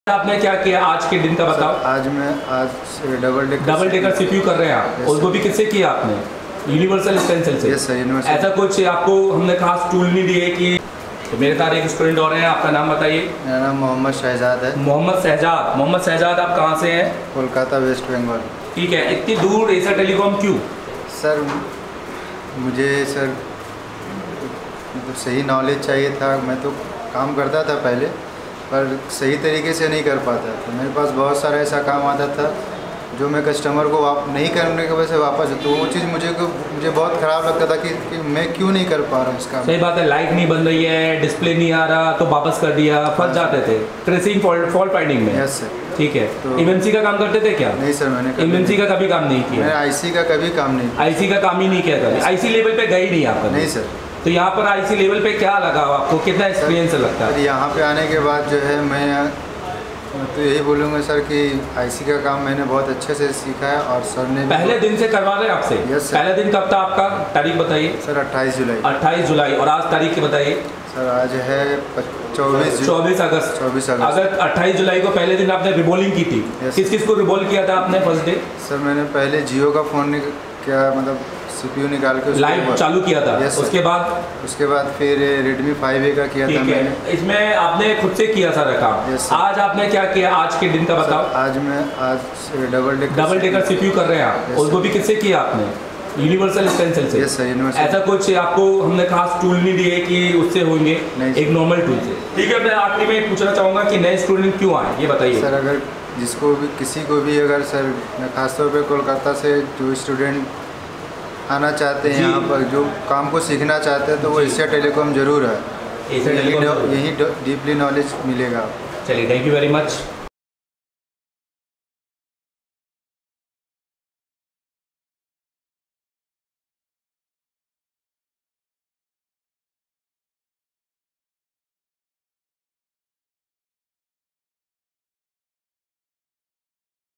आपने क्या किया आज के दिन का बताओ। आज डबल डेकर सीपीयू कर रहे हैं आप। और वो भी किससे किया आपने? यूनिवर्सल स्टेंसिल से। Yes sir, universal. ऐसा कुछ आपको हमने खास टूल नहीं दिए कि तो मेरे साथ एक स्टूडेंट और हैं, आपका नाम बताइए। मेरा नाम मोहम्मद शहजाद है। मोहम्मद शहजाद आप कहाँ से हैं? कोलकाता, वेस्ट बंगाल। ठीक है, इतनी दूर एशिया टेलीकॉम क्यों? सर मुझे सर मतलब सही नॉलेज चाहिए था। मैं तो काम करता था पहले, पर सही तरीके से नहीं कर पाता। तो मेरे पास बहुत सारा ऐसा काम आता था जो मैं कस्टमर को नहीं करने की वजह से वापस, तो वो चीज़ मुझे बहुत ख़राब लगता था कि मैं क्यों नहीं कर पा रहा हूँ इसका। सही बात है, लाइट नहीं बन रही है, डिस्प्ले नहीं आ रहा तो वापस कर दिया, फंस जाते थे ट्रेसिंग फॉल्ट फाइंडिंग में। Yes sir. ठीक है, तो एमएनसी का काम करते थे क्या? नहीं सर, मैंने एमएनसी का कभी काम नहीं किया। मैंने आईसी का कभी काम नहीं किया। आईसी का काम ही नहीं किया कभी? आईसी लेवल पे गए नहीं आप? नहीं सर। तो यहाँ पर आईसी लेवल पे क्या लगा आपको, कितना एक्सपीरियंस लगता है? यहाँ पे आने के बाद जो है मैं तो यही बोलूँगा सर कि आईसी का काम मैंने बहुत अच्छे से सीखा है। और सर ने पहले दिन से करवा रहे हैं आपसे? Yes sir. पहले दिन कब था आपका? तारीख बताइए सर। 28 जुलाई। 28 जुलाई। और आज तारीख की बताइए सर। आज है 24 अगस्त। 28 जुलाई को पहले दिन आपने रिबोलिंग की थी। किस किस को रिबोल किया था आपने फर्स्ट डे? सर मैंने पहले जियो का फ़ोन क्या मतलब सीपीयू निकाल के लाइव चालू किया था। उसके बाद फिर Redmi 5A का किया था मैंने। इसमें आपने खुद से किया सारा काम। आज आपने क्या किया आज के दिन का बताओ। आज डबल डेकर सीपीयू कर रहे हैं आप। और वो भी किससे किया आपने? यूनिवर्सल स्टेंसिल से। Yes sir, universal. ऐसा कुछ आपको हमने खास टूल नहीं दिए कि उससे होंगे? एक नॉर्मल टूल से। ठीक है, मैं आखिरी में पूछना चाहूँगा कि नए स्टूडेंट क्यों आए, ये बताइए सर। अगर जिसको भी किसी को भी अगर सर, मैं खासतौर पे कोलकाता से जो स्टूडेंट आना चाहते हैं यहाँ पर, जो काम को सीखना चाहते हैं, तो वो एशिया टेलीकॉम जरूर है। एशिया टेलीकॉम यही डीपली नॉलेज मिलेगा। चलिए, थैंक यू वेरी मच।